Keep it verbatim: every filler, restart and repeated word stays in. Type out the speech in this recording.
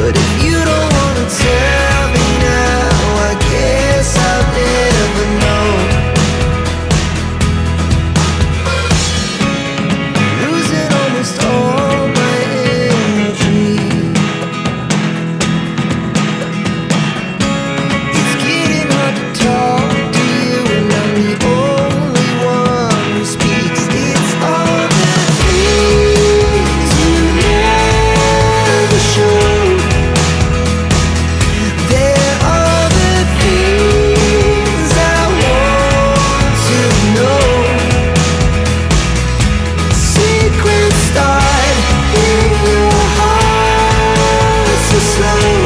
But if you don't wanna tell me now, I guess I'll never know. Losing almost all my energy. It's getting hard to talk to you, and I'm the only one who speaks. It's all the things you never show. There are the things I want to know. Secrets start in your heart so slow.